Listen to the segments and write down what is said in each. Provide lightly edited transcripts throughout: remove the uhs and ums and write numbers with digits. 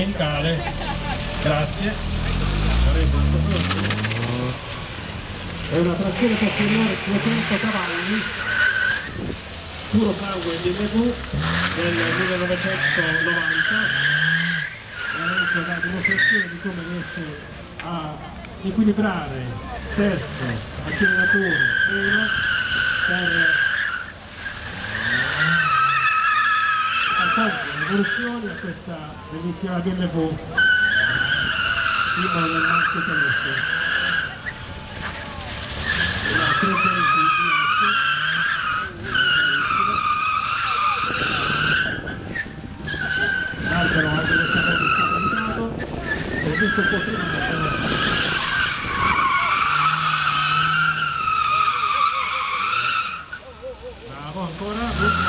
domenicale, grazie. È una trazione posteriore 200 cavalli, puro sangue BMW del 1990, veramente una dimostrazione di come riesce a equilibrare sterzo, acceleratore, freno per apportare evoluzioni a questa bellissima BMW, simbolo del marchio tedesco. L'altro anche questa cosa ho visto un po' prima, bravo ancora,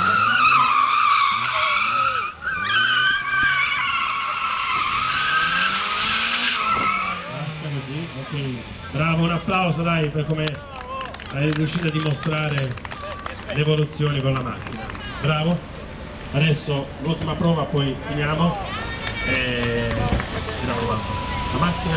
basta così, ok, bravo, un applauso dai per come hai riuscito a dimostrare le evoluzioni con la macchina, bravo. Adesso l'ultima prova, poi finiamo e tiriamo la macchina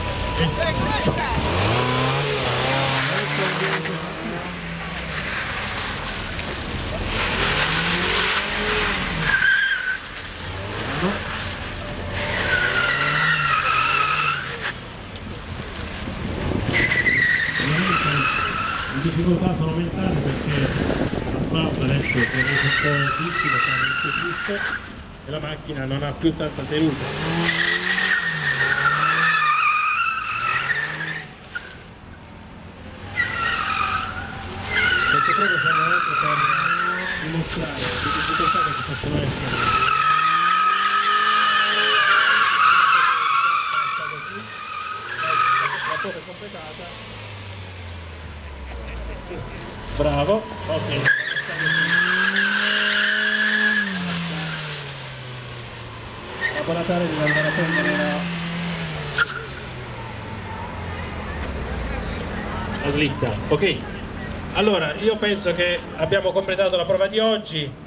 le difficoltà sono aumentate perché l'asfalto adesso è un po' difficile, e la macchina non ha più tanta tenuta. Queste prove sono anche per dimostrare le difficoltà che ci possono essere. La prova è completata. Bravo, ok. Laboratorio deve andare a prendere la slitta. Ok, allora io penso che abbiamo completato la prova di oggi.